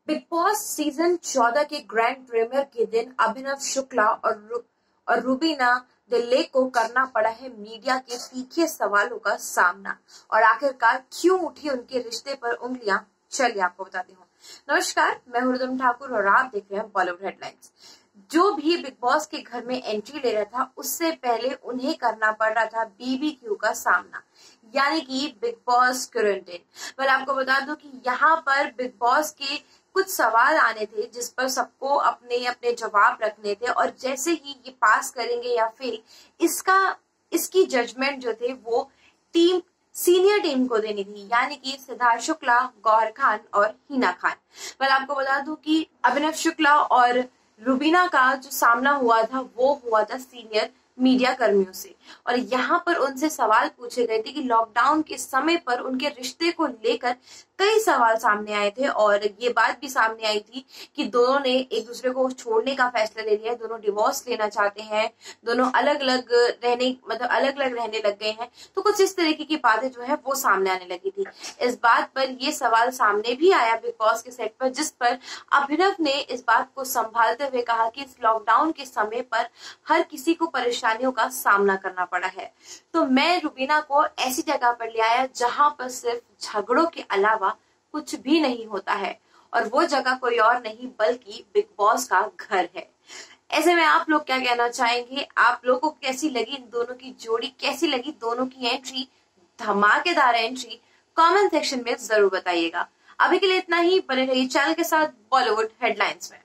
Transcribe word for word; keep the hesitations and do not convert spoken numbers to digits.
Big boss season चौदह के grand premiere के दिन अभिनव शुक्ला और रु, और रुबीना दिल्ले को करना पड़ा है मीडिया के तीखे सवालों का सामना। और आखिरकार क्यों उठी उनके रिश्ते पर उंगलियां, चलिए आपको बताती हूँ। नमस्कार, मैं हुरदम ठाकुर और आप देख रहे हैं बॉलीवुड हेडलाइंस। जो भी बिग बॉस के घर में एंट्री ले रहा था, उससे पहले उन्हें करना पड़ रहा था बीबीक्यू का सामना, यानी कि बिग बॉस क्वारंटाइन। पर आपको बता दूं कि यहाँ पर बिग बॉस के कुछ सवाल आने थे जिस पर सबको अपने अपने जवाब रखने थे, और जैसे ही ये पास करेंगे या फेल, इसका इसकी जजमेंट जो थे वो टीम सीनियर टीम को देनी थी, यानी कि सिद्धार्थ शुक्ला, गौहर खान और हिना खान। पर आपको बता दूं कि अभिनव शुक्ला और रुबीना का जो सामना हुआ था वो हुआ था सीनियर मीडिया कर्मियों से, और यहाँ पर उनसे सवाल पूछे गए थे कि लॉकडाउन के समय पर उनके रिश्ते को लेकर कई सवाल सामने आए थे, और ये बात भी सामने आई थी कि दोनों ने एक दूसरे को छोड़ने का फैसला ले लिया, दोनों डिवोर्स लेना चाहते हैं, दोनों अलग अलग रहने मतलब अलग अलग रहने लग गए हैं। तो कुछ इस तरीके की बातें जो है वो सामने आने लगी थी। इस बात पर ये सवाल सामने भी आया बिग बॉस के सेट पर, जिस पर अभिनव ने इस बात को संभालते हुए कहा कि इस लॉकडाउन के समय पर हर किसी को परेशानियों का सामना करना पड़ा है, तो मैं रुबीना को ऐसी जगह पर ले आया जहां पर सिर्फ झगड़ों के अलावा कुछ भी नहीं होता है, और वो जगह कोई और नहीं बल्कि बिग बॉस का घर है। ऐसे में आप लोग क्या कहना चाहेंगे? आप लोगों को कैसी लगी इन दोनों की जोड़ी, कैसी लगी दोनों की एंट्री, धमाकेदार एंट्री? कमेंट सेक्शन में जरूर बताइएगा। अभी के लिए इतना ही, बने रहिए चैनल के साथ बॉलीवुड हेडलाइंस में।